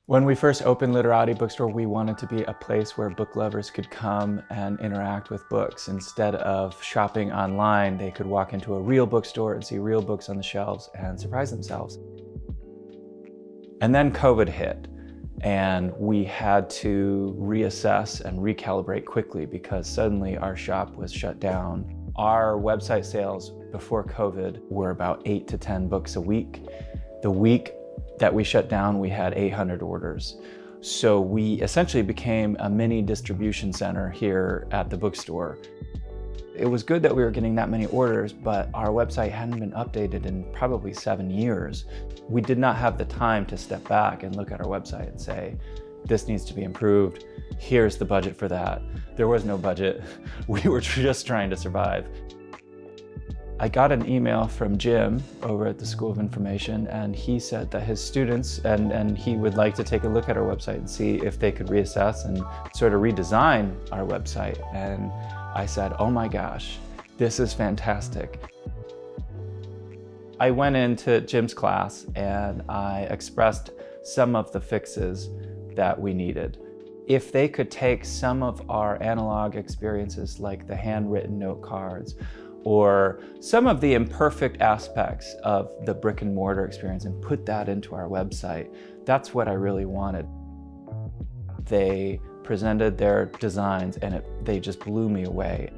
When we first opened Literati Bookstore, we wanted to be a place where book lovers could come and interact with books. Instead of shopping online, they could walk into a real bookstore and see real books on the shelves and surprise themselves. And then COVID hit, and we had to reassess and recalibrate quickly because suddenly our shop was shut down. Our website sales before COVID were about 8 to 10 books a week. The week that we shut down, we had 800 orders. So we essentially became a mini distribution center here at the bookstore. It was good that we were getting that many orders, but our website hadn't been updated in probably 7 years. We did not have the time to step back and look at our website and say, this needs to be improved. Here's the budget for that. There was no budget. We were just trying to survive. I got an email from Jim over at the School of Information, and he said that his students, and he would like to take a look at our website and see if they could reassess and sort of redesign our website. And I said, oh my gosh, this is fantastic. I went into Jim's class and I expressed some of the fixes that we needed. If they could take some of our analog experiences like the handwritten note cards, or some of the imperfect aspects of the brick and mortar experience and put that into our website, that's what I really wanted. They presented their designs and they just blew me away.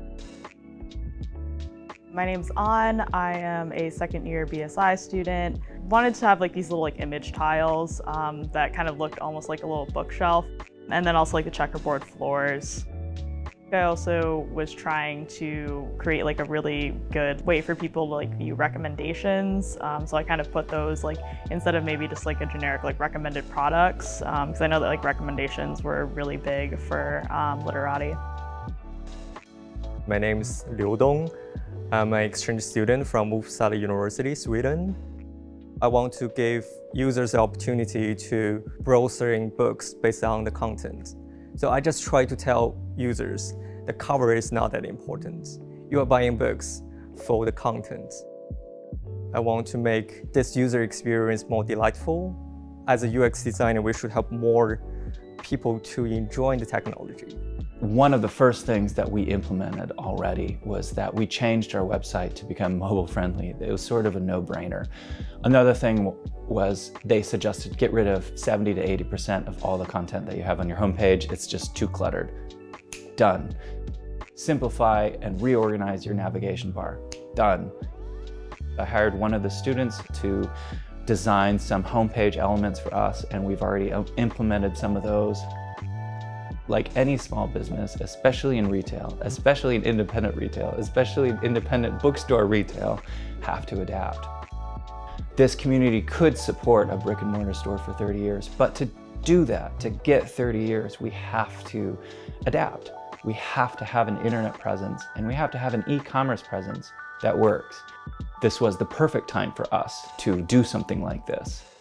My name's An. I am a second-year BSI student. Wanted to have like these little image tiles that kind of looked almost like a little bookshelf, and then also like the checkerboard floors. I also was trying to create like a really good way for people to like view recommendations. So I kind of put those like, instead of maybe just like a generic like recommended products, because I know that like recommendations were really big for Literati. My name is Liu Dong. I'm an exchange student from UMSI University, Sweden. I want to give users the opportunity to browse in books based on the content. So I just try to tell users the cover is not that important. You are buying books for the content. I want to make this user experience more delightful. As a UX designer, we should help more people to enjoy the technology. One of the first things that we implemented already was that we changed our website to become mobile friendly. It was sort of a no-brainer. Another thing was they suggested get rid of 70 to 80% of all the content that you have on your homepage. It's just too cluttered. Done. Simplify and reorganize your navigation bar. Done. I hired one of the students to design some homepage elements for us, and we've already implemented some of those. Like any small business, especially in retail, especially in independent retail, especially in independent bookstore retail, have to adapt. This community could support a brick and mortar store for 30 years, but to do that, to get 30 years, we have to adapt. We have to have an internet presence, and we have to have an e-commerce presence that works. This was the perfect time for us to do something like this.